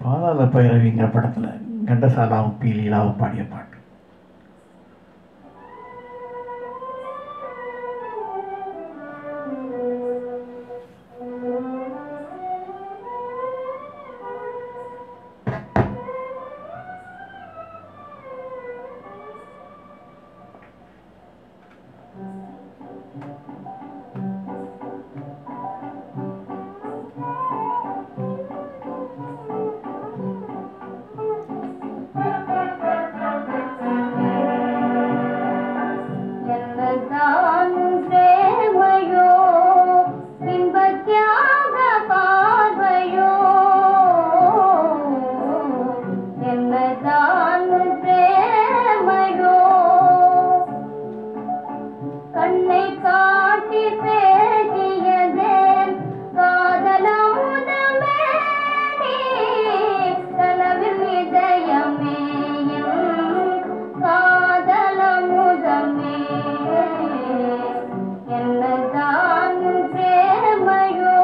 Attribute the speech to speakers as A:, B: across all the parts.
A: பாதாள பைரவிங்கிற படத்தில் கண்டசாலாவும் P.Leelaவும் பாடிய பாட்டு.
B: Ennathan Un Premaiyo, inbatyaga paarvayo. Ennathan Un Premaiyo, kannai kaatti pesiyadhen kaadalamudame nee kanavil idayame kaadalamudame. Ennathan Un Premaiyo.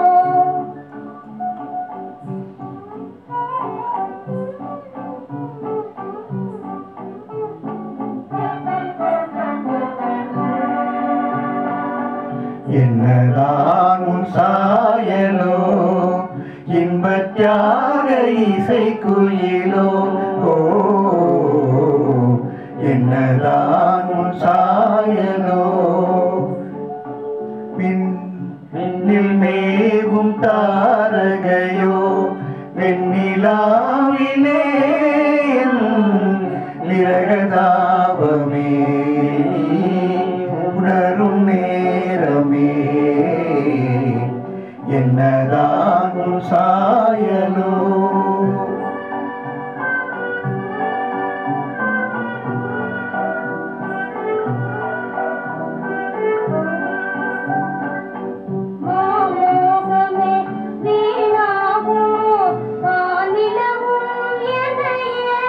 A: என்னதான் உன் சாயலோ இன்பத்யாக இசைக்குயிலோ என்னதான் உன் சாயலோ விண்ணில் மேவும் தாரகையோ வெண்ணிலாவிலே விரகதாபமே உணரும் நேரமே என்னதான் உன் சாயலோ.
B: மாமோகமே வீணாகும் வானிலவும் எதையே.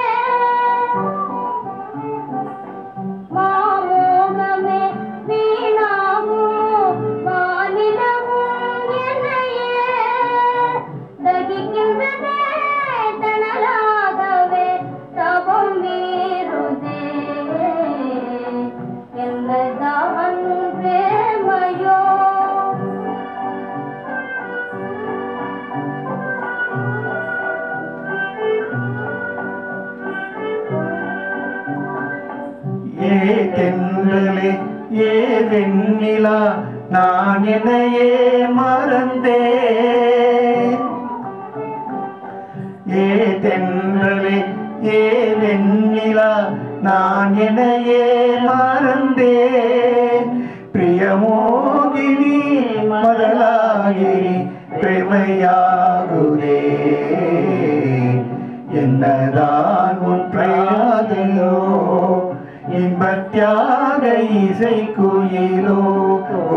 B: மாமோகமே வீணாகும் வானிலவும் எதையே. தகிக்கின்றதே தணலாகவே தவம் மீறுதே. Ennathan Un Premaiyo.
A: ஏ தென்றலே ஏ வெண்ணிலா நான் என்னையே மறந்தேன். ஏ தென்றலே ஏ வெண்ணிலா நான் என்னையே மறந்தேன். பிரியமோகினி மதலாகினி பிரமையாகுதே. என்னதான் உன் பிரயாதையோ இன்பத்யாக இசைக்குயிலோ